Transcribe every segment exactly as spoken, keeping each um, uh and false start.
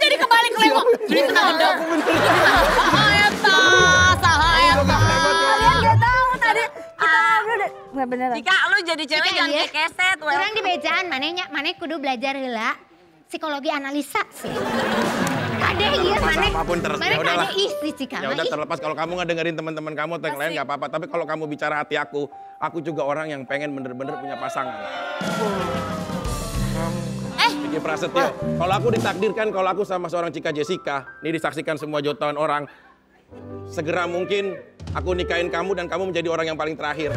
jadi kebalik lemo. Ini kena gendam. Sahaya ta, sahaya ta. Kalian gak tahu tadi kita ngobrol deh. Nggak beneran. Jika lu jadi cewek jangan kayak keset. Kurang di bejaan, manehnya, maneh kudu belajar heula psikologi analisa sih. Kade iya maneh. Apapun terus. Maneh kade istri Cika. Ya udah terlepas kalau kamu nggak dengerin teman-teman kamu atau yang lain nggak apa-apa. Tapi kalau kamu bicara hati aku, aku juga orang yang pengen bener-bener punya pasangan. Eh, Vicky Prasetyo, kalau aku ditakdirkan, kalau aku sama seorang Cika Jessica, ini disaksikan semua jutaan orang, segera mungkin aku nikahin kamu dan kamu menjadi orang yang paling terakhir.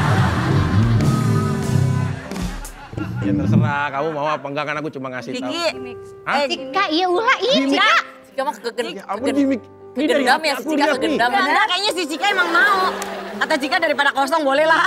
Ya terserah, kamu mau apa enggak kan aku cuma ngasih tahu. Kiki. Hah? Cika iya ulah iya Cika. Cika mah kegen. Ya ampun gimik. Ini dari Kegendam hati ya, aku si Cika lihat nih. kegendam. Enggak, kayaknya si Cika emang mau. Kata Cika daripada kosong boleh lah.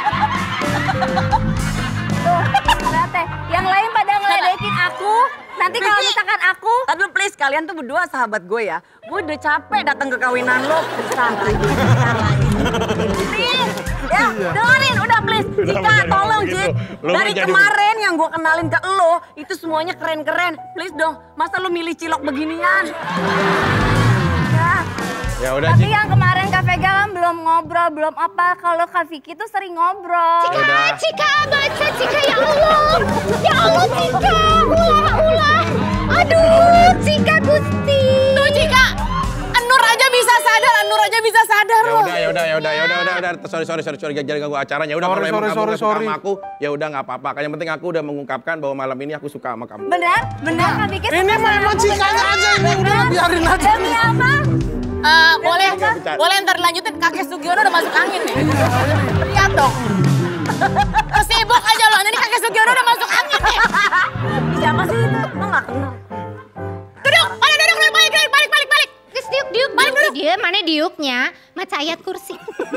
Tuh, lihat teh. Yang lain pada ngeledekin aku. Nanti kalau misalkan aku. Tapi please, kalian tuh berdua sahabat gue ya. Gue udah capek datang ke kawinan lo. Besar lagi, besar lagi. Please, ya dengerin udah please. Cika tolong Cik. Dari kemarin yang gue kenalin ke lo, itu semuanya keren-keren. Please dong, masa lo milih cilok beginian? Ya. Ya udah Tapi Cik. yang kemarin Kak Vega kan belum ngobrol, belum apa. Kalau Kak Vicky tuh sering ngobrol. Cika, Udah. Cika baca Cika ya Allah. Ya Allah Cika, ulah ulah. Aduh Cika Gusti. Tuh Cika, Nur aja bisa sadar, Nur aja bisa sadar Ya loh. udah, ya udah, ya udah, ya udah, udah, udah. Sorry, sorry, sorry, sorry, jangan ganggu acaranya. Udah Sorry, kalau emang sorry, kamu sorry, nggak suka sorry. sama aku, ya udah nggak apa-apa. Yang penting aku udah mengungkapkan bahwa malam ini aku suka sama kamu. Benar? Benar Kak Vicky? Ini mah emang Cikanya aja ini, udah biarin aja. Demi apa? Eh, boleh, boleh ntar dilanjutin. Kakek Sugiono udah masuk angin nih. Lihat dong. Sibuk aja loh, ini kakek Sugiono udah masuk angin nih. Siapa sih itu? Lo gak kenal. Duduk, mana duduk, duduk, balik, balik, balik, balik, balik. Terus diuk diuk balik dulu. Dia mana diuknya? Maca ayat kursi.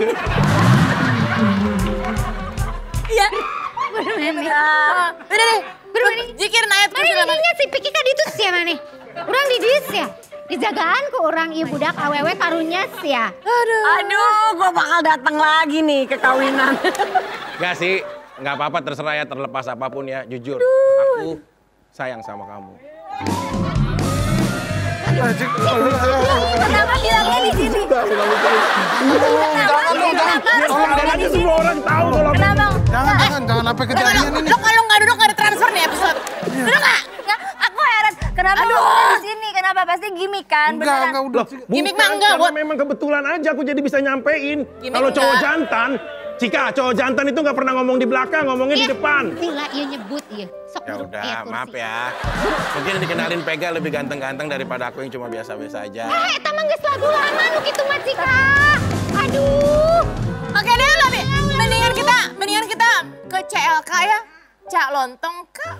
Iya. Bener-bener. Udah deh, Bener-bener. jikir nayat Mana kursi lama. ininya si Piki kan itu sih mana? Orang di dis ya. Dijagaan ku orang ieu budak awewe karunya sih ya. Aduh. Aduh, gue bakal datang lagi nih ke kawinan. Enggak sih, nggak apa-apa terserah ya terlepas apapun ya. Jujur, aku sayang sama kamu. Kenapa bilangnya di sini? Jangan dong, jangan. Tolong jangan aja semua orang tahu kalau aku. Kenapa? Jangan, jangan, jangan sampai kejadian ini. Lo kalau nggak duduk nggak ada transfer nih episode. Duduk nggak? Nggak, aku heran. Kenapa Aduh. ngomong di sini? Kenapa? Pasti gimmick kan? Enggak, Beneran. enggak udah. Gimik Bukan, mah enggak, karena buat- memang kebetulan aja aku jadi bisa nyampein. Gimik Kalau cowok enggak. jantan, Cika, cowok jantan itu nggak pernah ngomong di belakang, ngomongnya di depan. Ulah ieu nyebut ieu. Sok Ya duduk udah, ayat kursi. maaf ya. Mungkin dikenalin Pega lebih ganteng-ganteng daripada aku yang cuma biasa-biasa aja. Eh, eta mah geus lagu lama nu kitu mah Cika. Aduh. Oke deh lo nih, mendingan kita, mendingan kita ke C L K ya. Cak Lontong Kak.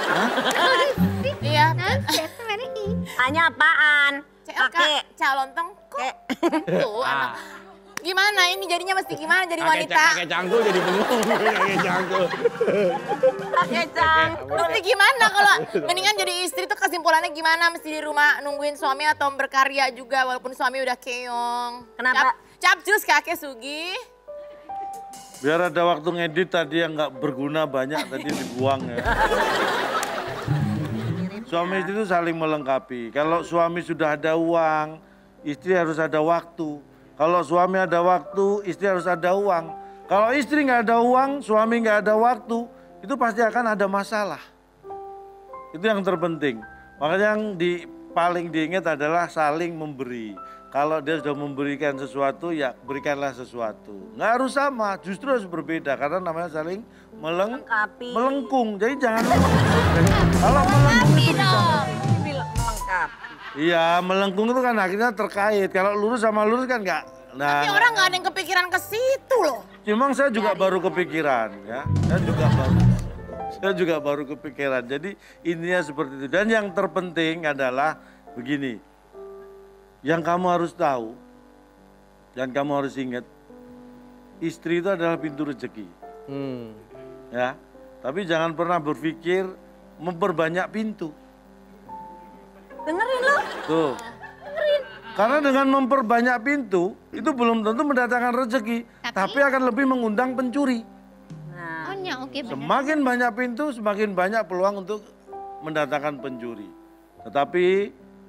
Iya. Nah, eta mana ih. Hanya apaan? C L K, Cak Lontong kok. Tuh, Ah. anak. Gimana ini jadinya mesti gimana jadi Kakek wanita? kakek cangkul jadi bengong, kakek cangkul. Kakek cangkul. Mesti gimana kalau mendingan jadi istri tuh kesimpulannya gimana? Mesti di rumah nungguin suami atau berkarya juga walaupun suami udah keong. Kenapa? Cap, capcus kakek Sugi. Biar ada waktu ngedit tadi yang nggak berguna banyak tadi dibuang ya. Suami istri itu saling melengkapi. Kalau suami sudah ada uang, istri harus ada waktu. Kalau suami ada waktu, istri harus ada uang. Kalau istri nggak ada uang, suami nggak ada waktu, itu pasti akan ada masalah. Itu yang terpenting. Makanya yang di, paling diingat adalah saling memberi. Kalau dia sudah memberikan sesuatu, ya berikanlah sesuatu. Nggak harus sama, justru harus berbeda. Karena namanya saling meleng, Melengkapi. melengkung. Jadi jangan kalau melengkung itu bisa. Melengkapi. Iya, melengkung itu kan akhirnya terkait. Kalau lurus sama lurus kan nggak. Nah, Tapi orang nggak ada yang kepikiran ke situ loh. Cuma saya juga baru kepikiran ya. Saya juga baru saya juga baru kepikiran. Jadi intinya seperti itu. Dan yang terpenting adalah begini. Yang kamu harus tahu dan kamu harus ingat, istri itu adalah pintu rezeki. Hmm. Ya. Tapi jangan pernah berpikir memperbanyak pintu. Dengerin lo. Tuh. Karena dengan memperbanyak pintu, itu belum tentu mendatangkan rezeki, Tapi- tapi akan lebih mengundang pencuri. Oh nya oke bener. Semakin banyak pintu, semakin banyak peluang untuk mendatangkan pencuri. Tetapi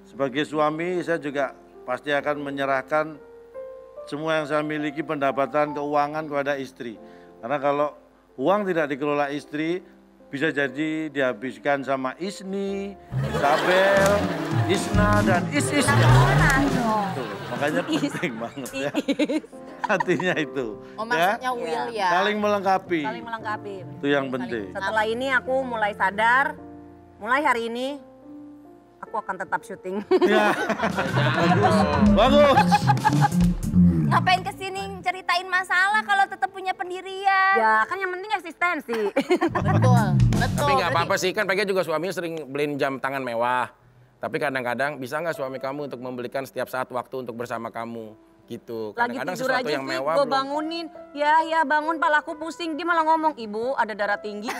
sebagai suami saya juga pasti akan menyerahkan semua yang saya miliki, pendapatan, keuangan kepada istri. Karena kalau uang tidak dikelola istri, bisa jadi dihabiskan sama Isni, Isabel, Isna, dan is-isnya. Tuh, makanya penting banget ya. Hatinya itu. Oh maksudnya ya. Will ya? Saling melengkapi. Saling melengkapi. Itu yang penting. Setelah ini aku mulai sadar, mulai hari ini aku akan tetap syuting. Ya. Bagus. Bagus. Ngapain kesini ceritain masalah kalau tetap punya pendirian? Ya kan yang penting eksistensi. Betul, betul. Tapi nggak apa-apa sih, kan Pega juga suaminya sering beliin jam tangan mewah. Tapi kadang-kadang bisa nggak suami kamu untuk membelikan setiap saat waktu untuk bersama kamu? Gitu. Lagi Kadang-kadang tidur sesuatu aja yang Fik, mewah gue belum. bangunin. Ya, ya bangun, palaku pusing. Dia malah ngomong, ibu ada darah tinggi.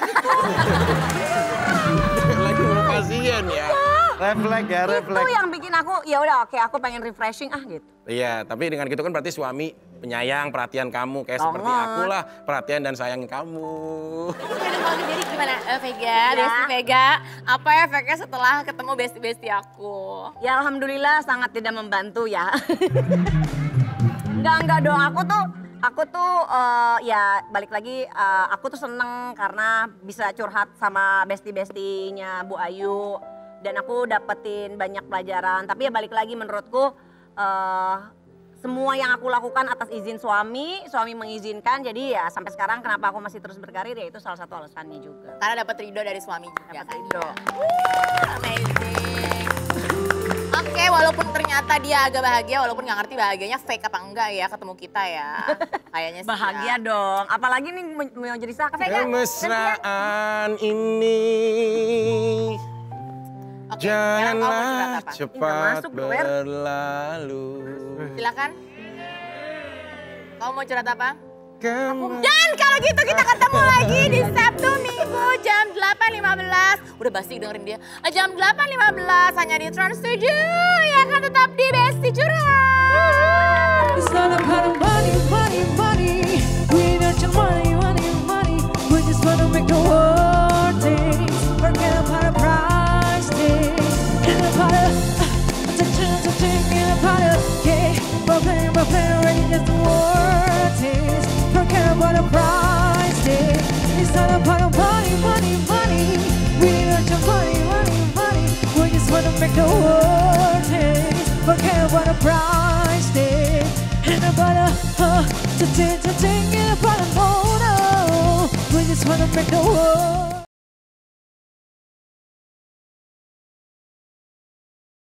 Lagi mau kasihan ya. Refleks ya, Itu refleks. yang bikin aku, ya udah oke aku pengen refreshing ah gitu. Iya, tapi dengan gitu kan berarti suami penyayang, perhatian kamu. Kayak seperti Banget. aku lah, perhatian dan sayang kamu. Jadi gimana eh, Vega, Besti Vega, apa efeknya setelah ketemu besti-besti aku? Ya alhamdulillah sangat tidak membantu ya. Enggak, enggak dong, aku tuh, aku tuh eh, ya balik lagi eh, aku tuh seneng karena bisa curhat sama besti-bestinya Bu Ayu. Dan aku dapetin banyak pelajaran, tapi ya balik lagi menurutku eh, semua yang aku lakukan atas izin suami, suami mengizinkan. Jadi ya sampai sekarang kenapa aku masih terus berkarir ya itu salah satu alasannya juga. Karena dapat ridho dari suami juga. Dapat kan? ridho. Wuh, amazing. Oke, walaupun ternyata dia agak bahagia, walaupun nggak ngerti bahagianya fake apa enggak ya ketemu kita ya. Kayaknya sih Bahagia ya. dong, apalagi nih mau mau jadi saksi. Kemesraan ini Oke, sekarang kamu mau curhat janganlah apa? cepat masuk, Wer. berlalu. Silakan. Kamu mau curhat apa? Kamu Dan kalau gitu kita ketemu lagi di Sabtu Minggu jam delapan lima belas. Udah basi dengerin dia. Jam delapan lima belas hanya di Trans tujuh. Ya kan tetap di Besti Curhat. It's not about money, money, money. We not your money, money, money. We just wanna make the world dance. Forget about the price tag. And about the, uh, attention, attention, and about the, yeah. But playing, but playing, ready just the world dance. Forget about the price tag. It's not about the money, money, money. We not your money, money, money. We just wanna make the world dance. Forget about the price tag. And about the, uh, to take, to take, and about the, oh no. We just wanna make the world.